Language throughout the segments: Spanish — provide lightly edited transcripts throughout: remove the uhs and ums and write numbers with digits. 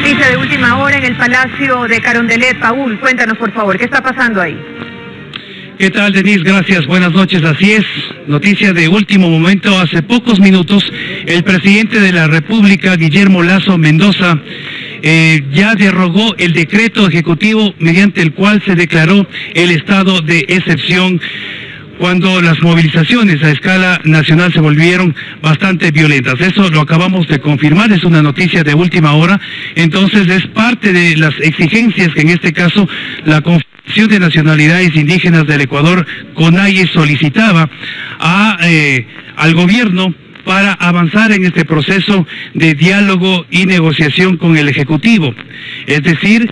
Noticia de última hora en el Palacio de Carondelet. Paul, cuéntanos por favor, ¿qué está pasando ahí? ¿Qué tal, Denise? Gracias, buenas noches. Así es, noticia de último momento. Hace pocos minutos, el presidente de la República, Guillermo Lasso Mendoza, ya derogó el decreto ejecutivo mediante el cual se declaró el estado de excepción cuando las movilizaciones a escala nacional se volvieron bastante violentas. Eso lo acabamos de confirmar, es una noticia de última hora. Entonces es parte de las exigencias que en este caso la Confederación de Nacionalidades Indígenas del Ecuador, CONAIE, solicitaba al gobierno para avanzar en este proceso de diálogo y negociación con el Ejecutivo. Es decir,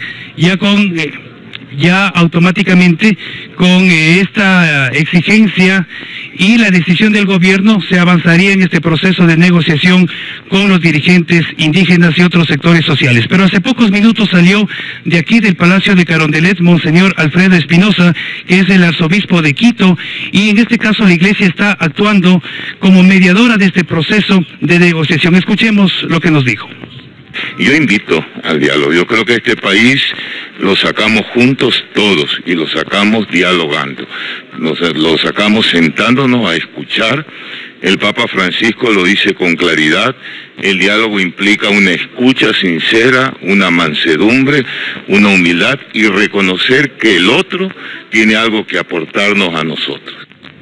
ya automáticamente con esta exigencia y la decisión del gobierno se avanzaría en este proceso de negociación con los dirigentes indígenas y otros sectores sociales. Pero hace pocos minutos salió de aquí del Palacio de Carondelet Monseñor Alfredo Espinosa, que es el arzobispo de Quito, y en este caso la iglesia está actuando como mediadora de este proceso de negociación. Escuchemos lo que nos dijo. Yo invito al diálogo. Yo creo que este país lo sacamos juntos todos y lo sacamos dialogando. Lo sacamos sentándonos a escuchar. El Papa Francisco lo dice con claridad. El diálogo implica una escucha sincera, una mansedumbre, una humildad y reconocer que el otro tiene algo que aportarnos a nosotros.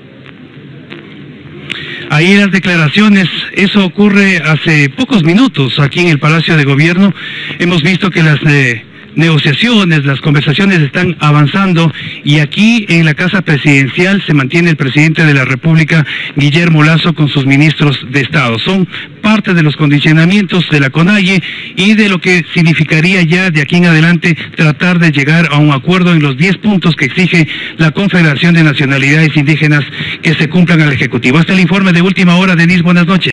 Ahí las declaraciones, eso ocurre hace pocos minutos aquí en el Palacio de Gobierno. Hemos visto que las negociaciones, las conversaciones están avanzando y aquí en la Casa Presidencial se mantiene el presidente de la República, Guillermo Lasso, con sus ministros de Estado. Son parte de los condicionamientos de la CONAIE y de lo que significaría ya de aquí en adelante tratar de llegar a un acuerdo en los 10 puntos que exige la Confederación de Nacionalidades Indígenas que se cumplan al Ejecutivo. Hasta el informe de última hora, Denise, buenas noches.